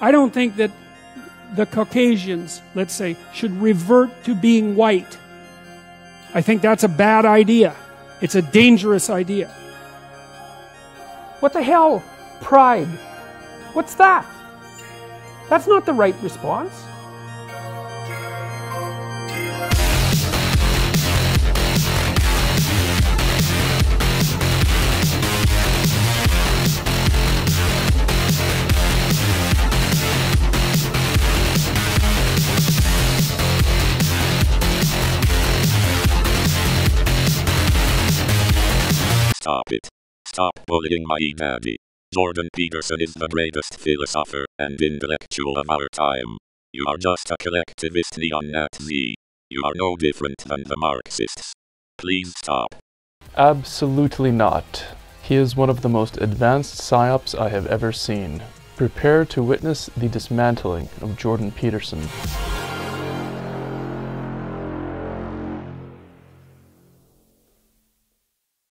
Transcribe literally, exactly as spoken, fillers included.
I don't think that the Caucasians, let's say, should revert to being white. I think that's a bad idea. It's a dangerous idea. What the hell? Pride. What's that? That's not the right response. Stop it. Stop bullying my daddy. Jordan Peterson is the greatest philosopher and intellectual of our time. You are just a collectivist neo-Nazi. You are no different than the Marxists. Please stop. Absolutely not. He is one of the most advanced psyops I have ever seen. Prepare to witness the dismantling of Jordan Peterson.